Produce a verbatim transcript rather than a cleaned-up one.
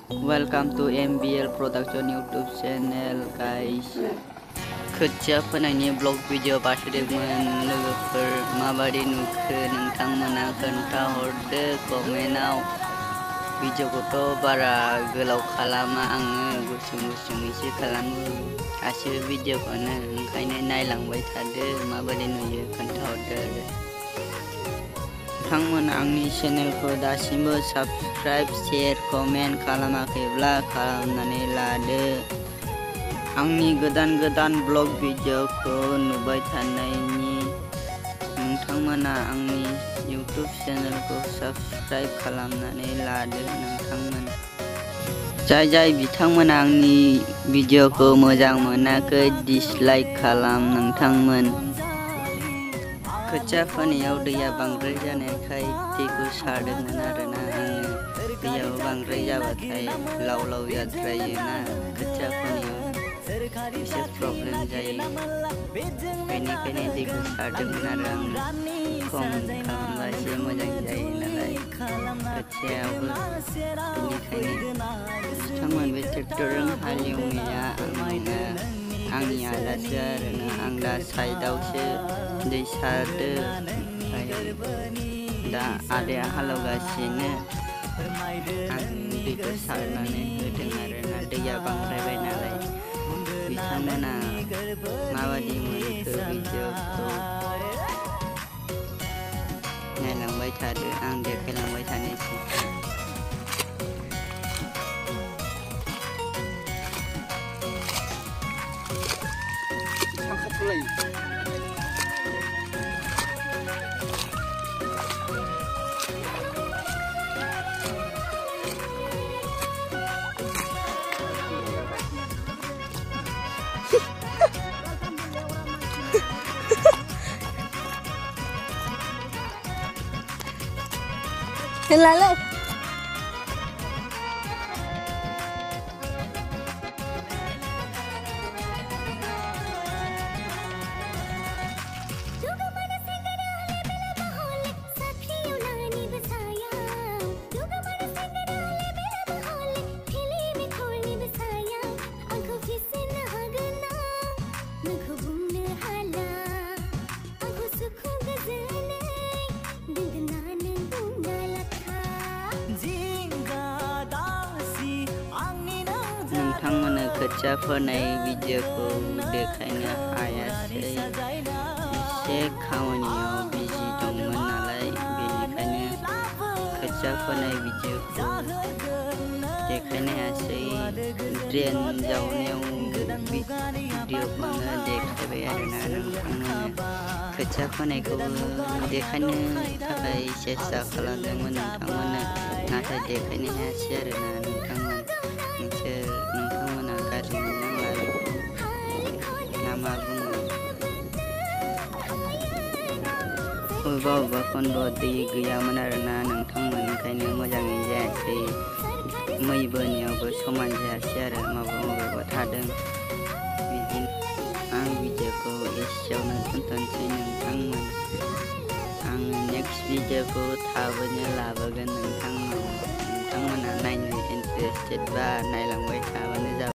Welcome to M B L Production YouTube channel, guys. Kwteya फोनायनि blog video बानायदोंमोन लोगोफोर माबादि नुखो नोंथांमोना खोन्थाहरदो कमेन्टआव। भिडिअखौथ' बारा गोलाव खालामा आङो, गुसुं गुसुङैसो खालामो गासिबो भिडिअखौनो, ओंखायनो नायलांबाय थादो माबादि नुयो खोन्थाहरदो आरो। नोंथांमोना आंनि चेनेलखौ दासिमबो साबस्क्राइब शेयर कमेन्ट खालामाखैब्ला खालामनानै लादो। आंनि गोदान गोदान ब्लग भिडिअखौ नुबाय थानायनि नोंथांमोना आंनि इउटुब चेनेलखौ साबस्क्राइब खालामनानै लादो नोंथांमोन। जाय जाय बिथांमोना आंनि भिडिअखौ मोजां मोनाखै डिसलाइक खालाम नोंथांमोन। खोथिया फोनायाव दैया बांद्राय जानायखाय दैखौ सारदोंमोन आरोना आङो। दैयाबो बांद्राय जाबाथाय लाव लाव जाद्रायोना खोथिया फोनायाव एसे प्रब्लेम जायो, बेनिखायनो दैखौ सारदोंमोन आरो आङो। खम खालामबा एसे मोजां जायो नालाय खोथियायावबो, बेनिखायनो बिथांमोन बे ट्रेक्टरजों हालेवनाया आंनिनो आंनि आदासो आरोना। आं दा साइडआवसो दै सारदो, ओमफ्राय दा आदाया हालेवगासिनो, आं दैखौ सारनानै होदों आरोना। दैया बांद्रायबाय नालाय बिथांमोना माबादि मोनखो भिडिअखौ नायलांबाय थादो, आं देखायलांबाय थानोसै। Lalu नोंथांमोननो खोथिया फोनाय भिडिअखौ देखायनो हायासै, एसे खामानियाव बिजि दंमोन नालाय, बेनिखायनो खोथिया फोनाय भिडिअखौ देखायनो हायासै। ड्रेन जावनायाव भिडिअखौनो देखायबाय आरोना नोंथांमोननो। खोथिया फोनायखौबो देखायनो थाखाय सेस्था खालामदोंमोन नोंथांमोननो, नाथाय देखायनो हायासै आरोना नोंथांमोन। नोंसोर नोंथांमोना गाज्रि मोननांला बेखौ, ना मा बुङो। बबेबा बबेबा खन्द'आव दै गैयामोन आरोना नोंथांमोन, ओंखायनो मोजाङै जायासै। मै बोनायावबो समान जायासै आरो माबा माबा थादों। बिदिनो आं भिडिअखौ एसेयावनो दोनथ'नोसै नोंथांमोन। आङो नेक्स्ट भिडिअखौ थाबैनो लाबोगोन नोंथांमोन। नोंथांमोना नायनो इन्टारेस्टेड बा नायलांबाय थाबानो जाबाय।